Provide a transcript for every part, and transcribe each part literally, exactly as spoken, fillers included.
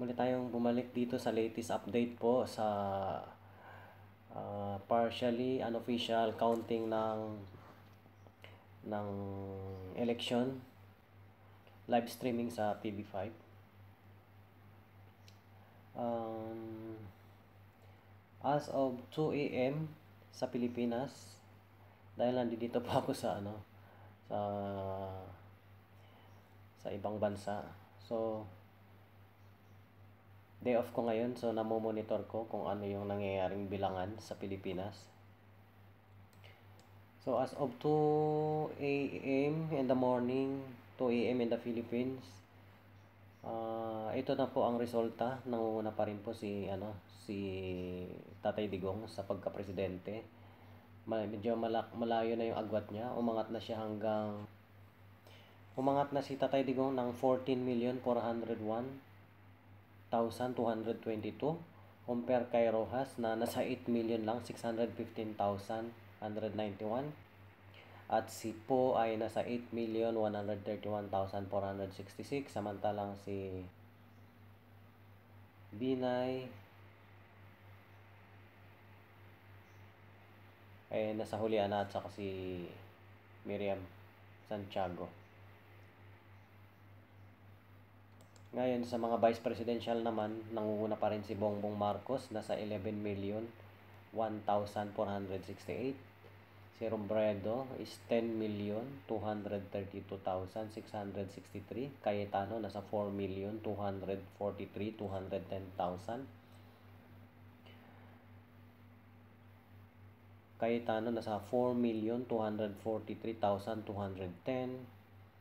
Muli tayong bumalik dito sa latest update po sa uh, partially unofficial counting ng ng election live streaming sa T V five. Um, as of two A M sa Pilipinas, dahil nandito pa ako sa ano sa sa ibang bansa. So day off ko ngayon, so namomonitor ko kung ano yung nangyayaring bilangan sa Pilipinas. So as of two A M in the morning, two A M in the Philippines, uh, ito na po ang resulta. Nangunguna pa rin po si ano si Tatay Digong sa pagka-presidente. Medyo malak malayo na yung agwat niya. Umangat na siya hanggang umangat na si Tatay Digong ng fourteen million four hundred one thousand two hundred twenty-two compare kay Rojas na nasa eight million lang, six hundred fifteen thousand one hundred ninety-one, at si Po ay nasa eight million one hundred thirty-one thousand four hundred sixty-six, samantalang si Binay ay nasa hulian na, at saka si Miriam Santiago. Ngayon sa mga vice presidential naman, nangunguna pa rin si Bongbong Marcos, nasa eleven million one thousand four hundred sixty-eight. Si Robredo is ten million two hundred thirty-two thousand six hundred sixty-three. Cayetano nasa four million two hundred forty-three thousand two hundred ten. Cayetano nasa four million two hundred forty-three thousand two hundred ten.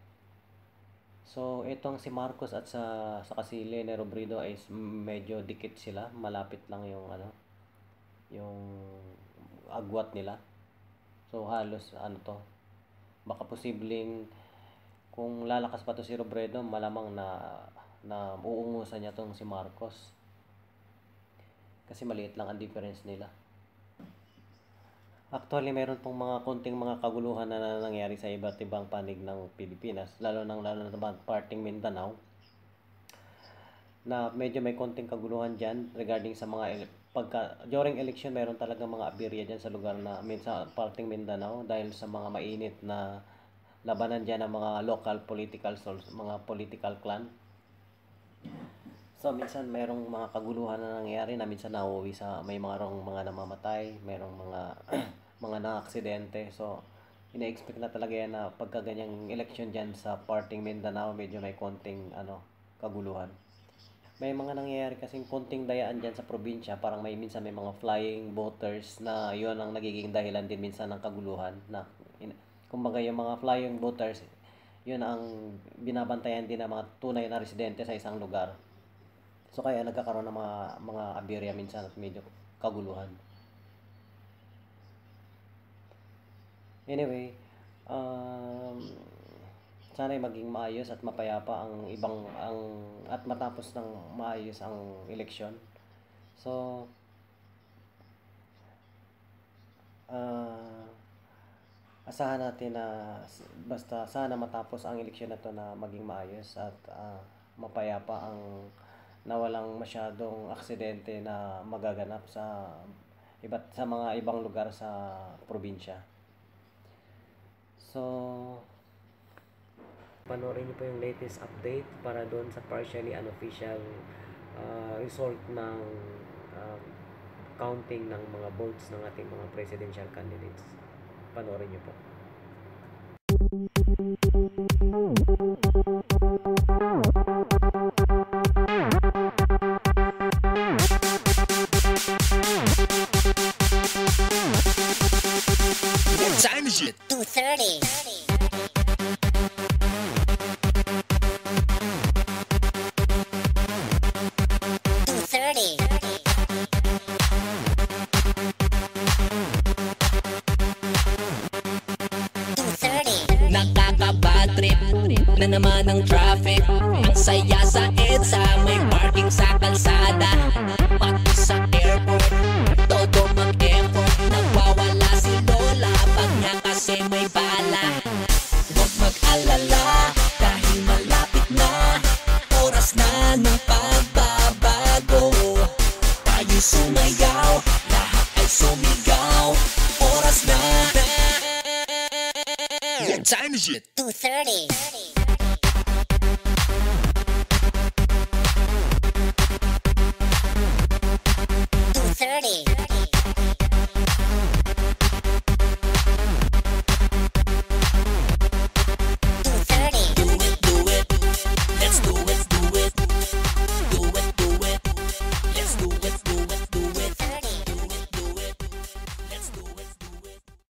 So, itong si Marcos at sa sa Kasile ni Robredo ay medyo dikit sila, malapit lang yung ano, yung agwat nila. So, halos ano to, baka posibleng kung lalakas pa to si Robredo, malamang na na uungusan niya tong si Marcos. Kasi maliit lang ang difference nila. Actually, meron pong mga konting mga kaguluhan na nangyari sa iba't ibang panig ng Pilipinas, lalo nang lalo na parting Mindanao, na medyo may konting kaguluhan dyan regarding sa mga pagka during election. Meron talaga mga aberya dyan sa lugar na minsan parting Mindanao dahil sa mga mainit na labanan dyan ng mga local political source, mga political clan. So minsan merong mga kaguluhan na nangyayari na minsan nauwi sa may mga rong mga namamatay, merong mga mga na-aksidente. So ina-expect na talaga yan na pagka ganyang election dyan sa parting Mindanao, medyo may konting ano kaguluhan. May mga nangyayari kasing konting dayaan dyan sa probinsya, parang may minsan may mga flying voters na yon ang nagiging dahilan din minsan ng kaguluhan. Na kumbaga yung mga flying voters, yun ang binabantayan din ng mga tunay na residente sa isang lugar. So kaya nagkakaroon ng mga mga aberya minsan at medyo kaguluhan. Anyway, um, sana'y maging maayos at mapayapa ang ibang ang at matapos ng maayos ang eleksyon. So uh, asahan natin na basta sana matapos ang eleksyon na to na maging maayos at uh, mapayapa ang na walang masyadong aksidente na magaganap sa iba't sa mga ibang lugar sa probinsya. So, panoorin niyo po yung latest update para doon sa partially unofficial uh, result ng uh, counting ng mga votes ng ating mga presidential candidates. Panoorin niyo po. What time is it? two thirty. two thirty. two thirty. Nakaka-bad trip na naman ang traffic. Ang saya sa EDSA, may parking sa kalsada. Pati sa airport, todo mag-effort. Nagwawala si Lola pag niya kasi may bala. Huwag mag-alala dahil malapit na oras na ng pagbaba. What time is it? two thirty.